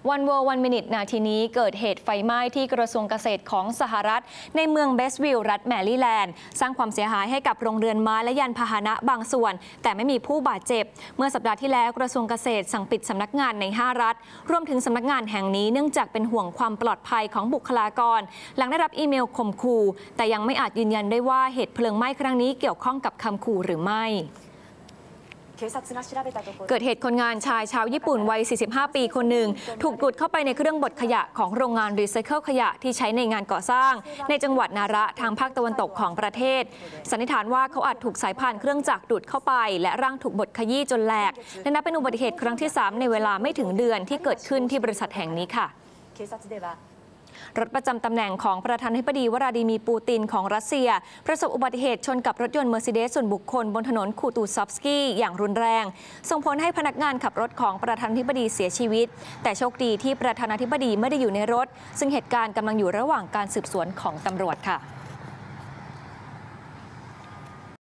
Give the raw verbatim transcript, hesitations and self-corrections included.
วันเวิลด์วันมินิทนาทีนี้เกิดเหตุไฟไหม้ที่กระทรวงเกษตรของสหรัฐในเมืองเบสวิลล์รัฐแมริแลนด์สร้างความเสียหายให้กับโรงเรือนไม้และยานพาหนะบางส่วนแต่ไม่มีผู้บาดเจ็บเมื่อสัปดาห์ที่แล้วกระทรวงเกษตรสั่งปิดสำนักงานในห้ารัฐรวมถึงสำนักงานแห่งนี้เนื่องจากเป็นห่วงความปลอดภัยของบุคลากรหลังได้รับอีเมลข่มขู่แต่ยังไม่อาจยืนยันได้ว่าเหตุเพลิงไหม้ครั้งนี้เกี่ยวข้องกับคำขู่หรือไม่เกิดเหตุคนงานชายชาวญี่ปุ่นวัย สี่สิบห้า ปีคนหนึ่งถูกดูดเข้าไปในเครื่องบดขยะของโรงงานรีไซเคิลขยะที่ใช้ในงานก่อสร้างในจังหวัดนาระทางภาคตะวันตกของประเทศสันนิษฐานว่าเขาอาจถูกสายพานเครื่องจักรดูดเข้าไปและร่างถูกบดขยี้จนแหลกและนับเป็นอุบัติเหตุครั้งที่สามในเวลาไม่ถึงเดือนที่เกิดขึ้นที่บริษัทแห่งนี้ค่ะรถประจำตำแหน่งของประธานาธิบดีวลาดิมีร์ปูตินของรัสเซียประสบอุบัติเหตุชนกับรถยนต์เมอร์ซิเดสส่วนบุคคลบนถนนคูตูซอฟสกี้อย่างรุนแรงส่งผลให้พนักงานขับรถของประธานาธิบดีเสียชีวิตแต่โชคดีที่ประธานาธิบดีไม่ได้อยู่ในรถซึ่งเหตุการณ์กำลังอยู่ระหว่างการสืบสวนของตำรวจค่ะ